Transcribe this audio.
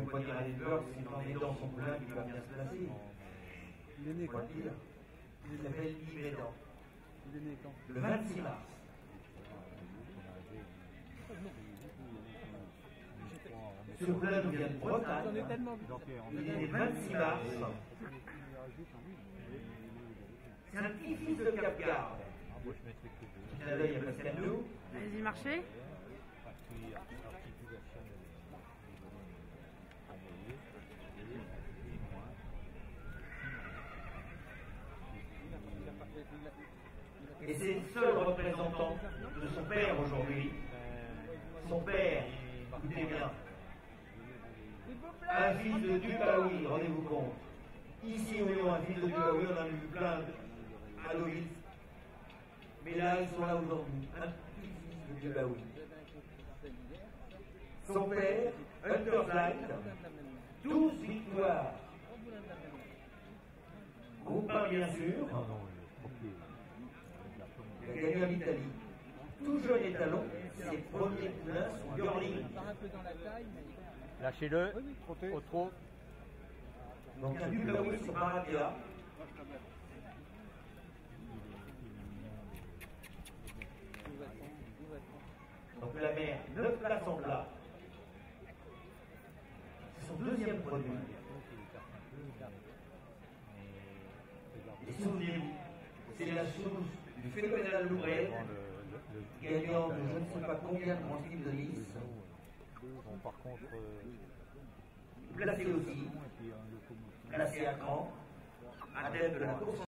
pas dire à l'éleveur que c'est en aidant son poulain qu'il va bien se placer. Il est né quand? Il s'appelle Yves Aidant. Il est né quand? Le 26 mars. Ce poulain nous vient de Bretagne. Il est né le 26 mars. C'est un petit-fils de Cap-Garde. Qui l'avait il y a presque à nous. Allez-y, marchez. Et c'est le seul représentant de son père aujourd'hui. Son père, écoutez bien, un fils de Dubaoui, rendez-vous compte. Ici, nous avons un fils de Dubaoui, on en a eu plein à Loïs. Mais là, ils sont là aujourd'hui. Un petit-fils de Dubaoui. Son père, Hunterslight, 12 victoires. Groupin, bien sûr. Il a gagné en Italie. Tout jeune étalon, ses premiers poulains sont Girling. Lâchez-le, au trot. Donc un Dubaoui sur Barabia. Donc la mère, 9 places en plat. C'est son deuxième produit. Et souvenez-vous, c'est la source du phénoménal Loubret, gagnant de je ne sais pas combien de grands titres de Nice. Bon, par contre, Placé aussi, placé à cran, adepte de la course.